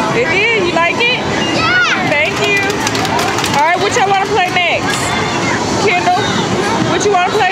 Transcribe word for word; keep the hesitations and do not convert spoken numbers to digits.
It did? You like it? Yeah. Thank you. All right, what y'all want to play next? Kendall, what you want to play